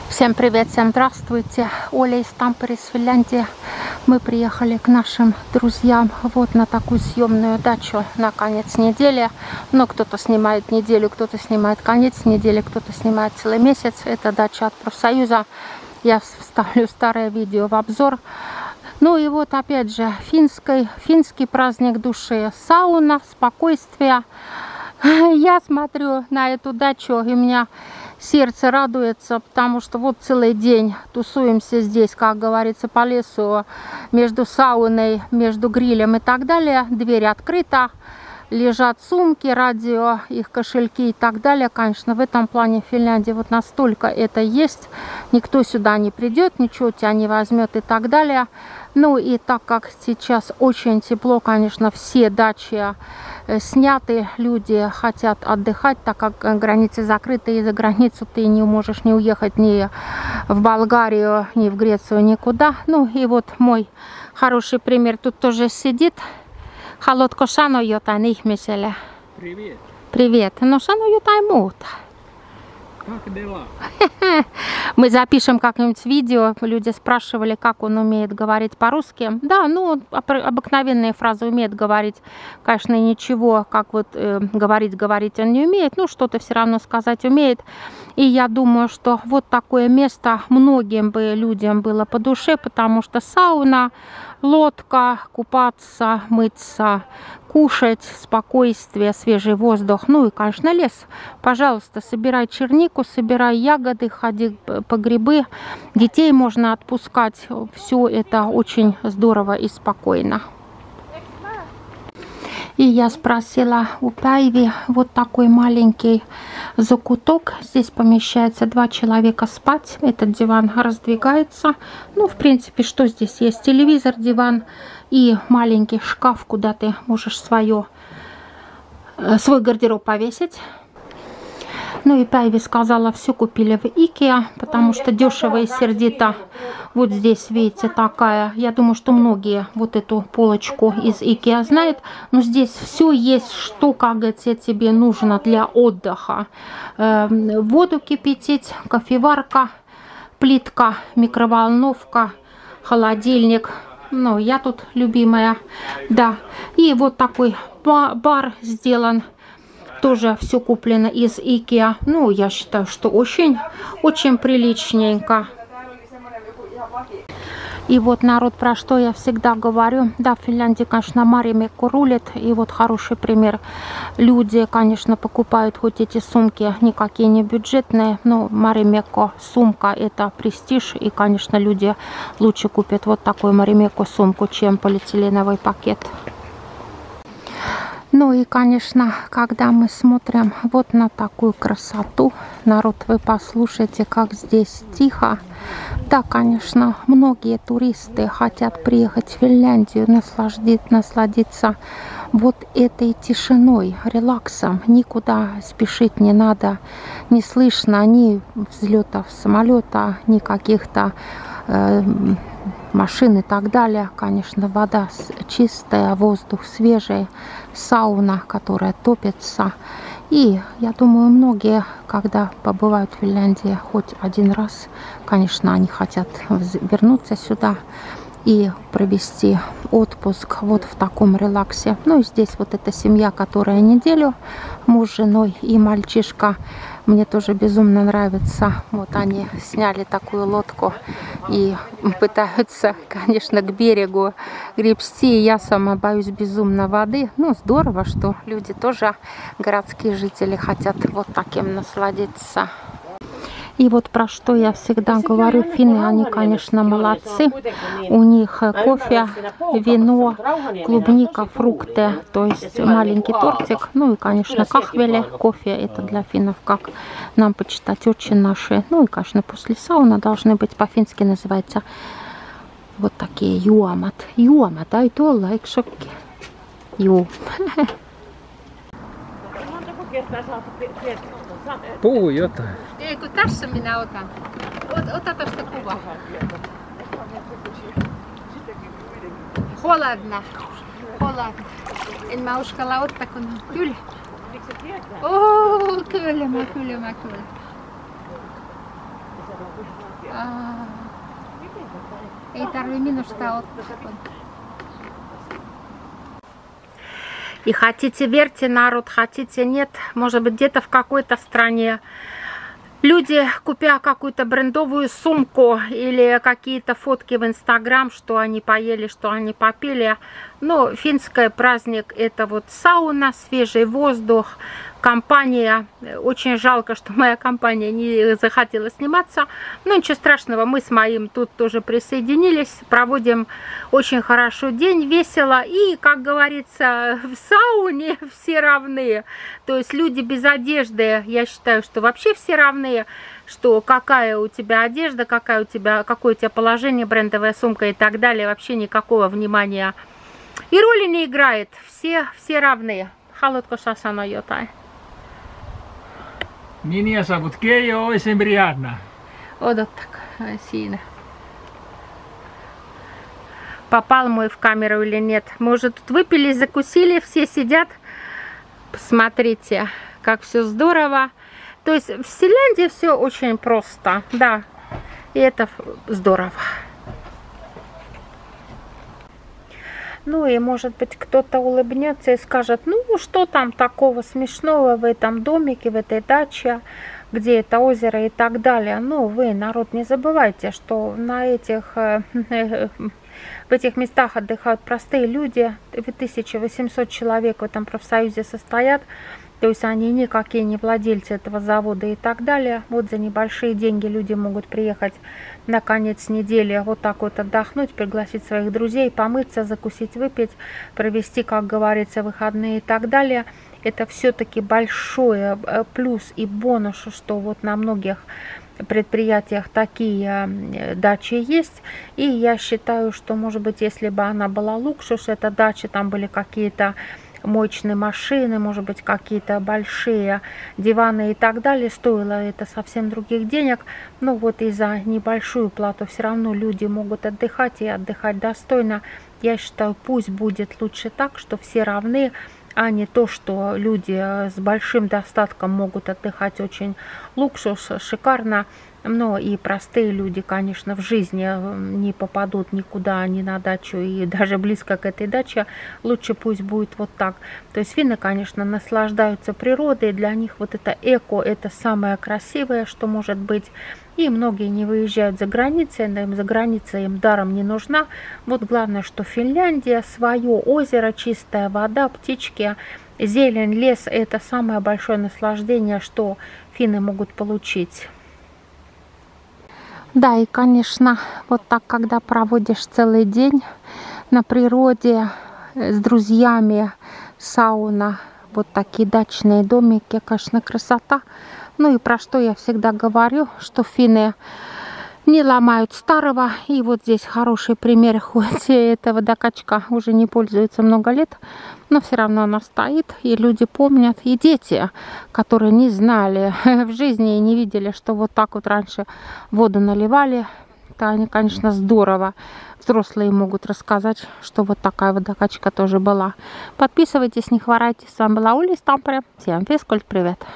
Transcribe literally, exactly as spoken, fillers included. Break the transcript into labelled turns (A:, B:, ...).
A: Всем привет, всем здравствуйте. Оля из Тампере, из Финляндии. Мы приехали к нашим друзьям вот на такую съемную дачу на конец недели. Но кто-то снимает неделю, кто-то снимает конец недели, кто-то снимает целый месяц. Это дача от профсоюза. Я вставлю старое видео в обзор. Ну и вот опять же финский, финский праздник души. Сауна, спокойствие. Я смотрю на эту дачу, и у меня сердце радуется, потому что вот целый день тусуемся здесь, как говорится, по лесу, между сауной, между грилем и так далее. Дверь открыта, лежат сумки, радио, их кошельки и так далее. Конечно, в этом плане в Финляндии вот настолько это есть. Никто сюда не придет, ничего у тебя не возьмет и так далее. Ну и так как сейчас очень тепло, конечно, все дачи сняты, люди хотят отдыхать, так как границы закрыты, и за границу ты не можешь не уехать ни в Болгарию, ни в Грецию, никуда. Ну и вот мой хороший пример тут тоже сидит. Haluatko sanoa jotain ihmiselle?
B: Привет.
A: Привет. Ну, sano jotain muuta.
B: Как дела?
A: Мы запишем как-нибудь видео. Люди спрашивали, как он умеет говорить по-русски. Да, ну, обыкновенные фразы умеет говорить. Конечно, ничего, как вот э, говорить, говорить он не умеет. Ну, что-то все равно сказать умеет. И я думаю, что вот такое место многим бы людям было по душе, потому что сауна, лодка, купаться, мыться, кушать, спокойствие, свежий воздух, ну и, конечно, лес. Пожалуйста, собирай чернику, собирай ягоды, ходи по грибы. Детей можно отпускать. Все это очень здорово и спокойно. И я спросила у Päivi, вот такой маленький закуток. Здесь помещается два человека спать. Этот диван раздвигается. Ну, в принципе, что здесь есть? Телевизор, диван и маленький шкаф, куда ты можешь свое, свой гардероб повесить. Ну и Päivi сказала, все купили в Икеа, потому что дешево и сердито. Вот здесь, видите, такая. Я думаю, что многие вот эту полочку из Икеа знают. Но здесь все есть, что, как говорится, тебе нужно для отдыха. Э, воду кипятить, кофеварка, плитка, микроволновка, холодильник. Ну, я тут любимая, да. И вот такой бар сделан. Тоже все куплено из Икеа. Ну, я считаю, что очень, очень приличненько. И вот, народ, про что я всегда говорю. Да, в Финляндии, конечно, Marimekko рулит. И вот хороший пример. Люди, конечно, покупают хоть эти сумки никакие не бюджетные. Но Marimekko сумка — это престиж. И, конечно, люди лучше купят вот такую Marimekko сумку, чем полиэтиленовый пакет. Ну и, конечно, когда мы смотрим вот на такую красоту, народ, вы послушайте, как здесь тихо. Да, конечно, многие туристы хотят приехать в Финляндию, насладить, насладиться вот этой тишиной, релаксом. Никуда спешить не надо, не слышно ни взлетов самолета, ни каких-то э, машин и так далее. Конечно, вода чистая, воздух свежий, сауна, которая топится. И я думаю, многие, когда побывают в Финляндии хоть один раз, конечно, они хотят вернуться сюда и провести отпуск вот в таком релаксе. Ну и здесь вот эта семья, которая неделю, муж с женой и мальчишка. Мне тоже безумно нравится. Вот они сняли такую лодку и пытаются, конечно, к берегу гребсти. Я сама боюсь безумно воды. Ну, здорово, что люди тоже, городские жители, хотят вот таким насладиться. И вот про что я всегда говорю, финны, они, конечно, молодцы. У них кофе, вино, клубника, фрукты, то есть маленький тортик. Ну и, конечно, кахвели, кофе, это для финнов, как нам почитать, очень наши. Ну и, конечно, после сауны должны быть, по-фински называется, вот такие юамат. Юамат, а это лайк шокки. Ю.
B: Puhu jotain.
A: Ei, kun tässä minä otan. Ot, ota tosta kuva. Холодно. Холодno. En mä uskalla ottaa, kun on kylmä. Oo, kylmä, kylmä, kylmä. И хотите верьте, народ, хотите нет, может быть где-то в какой-то стране люди, купя какую-то брендовую сумку или какие-то фотки в Инстаграм, что они поели, что они попили. Но финский праздник — это вот сауна, свежий воздух, компания. Очень жалко, что моя компания не захотела сниматься. Но ничего страшного, мы с моим тут тоже присоединились. Проводим очень хорошо день, весело. И, как говорится, в сауне все равны. То есть люди без одежды, я считаю, что вообще все равны. Что какая у тебя одежда, какая у тебя, какое у тебя положение, брендовая сумка и так далее. Вообще никакого внимания и роли не играет. Все, все равны. Haluatko sä sanoa jotain?
B: Minä savut Keijo oisin Brianna.
A: Odottakaa, siinä. Попал мой в камеру или нет? Мы уже тут выпили, закусили, все сидят. Посмотрите, как все здорово. То есть в Финляндии все очень просто, да, и это здорово. Ну и может быть кто-то улыбнется и скажет, ну что там такого смешного в этом домике, в этой даче, где это озеро и так далее. Ну вы, народ, не забывайте, что на этих, в этих местах отдыхают простые люди, тысяча восемьсот человек в этом профсоюзе состоят. То есть они никакие не владельцы этого завода и так далее. Вот за небольшие деньги люди могут приехать на конец недели, вот так вот отдохнуть, пригласить своих друзей, помыться, закусить, выпить, провести, как говорится, выходные и так далее. Это все-таки большой плюс и бонус, что вот на многих предприятиях такие дачи есть. И я считаю, что, может быть, если бы она была луксус, эта дача, там были какие-то мощные машины, может быть, какие-то большие диваны и так далее, стоило это совсем других денег. Но вот и за небольшую плату все равно люди могут отдыхать и отдыхать достойно. Я считаю, пусть будет лучше так, что все равны, а не то, что люди с большим достатком могут отдыхать очень луксус, шикарно. Но и простые люди, конечно, в жизни не попадут никуда, ни на дачу, и даже близко к этой даче. Лучше пусть будет вот так. То есть финны, конечно, наслаждаются природой. Для них вот это эко, это самое красивое, что может быть. И многие не выезжают за границей, им за границей им даром не нужна. Вот главное, что Финляндия, свое озеро, чистая вода, птички, зелень, лес — это самое большое наслаждение, что финны могут получить. Да, и, конечно, вот так, когда проводишь целый день на природе с друзьями, сауна, вот такие дачные домики, конечно, красота. Ну и про что я всегда говорю, что финны не ломают старого. И вот здесь хороший пример, хоть эта водокачка уже не пользуется много лет, но все равно она стоит, и люди помнят. И дети, которые не знали в жизни и не видели, что вот так вот раньше воду наливали, то они, конечно, здорово. Взрослые могут рассказать, что вот такая водокачка тоже была. Подписывайтесь, не хворайте. С вами была Ули из Тампере. Всем физкульт, привет!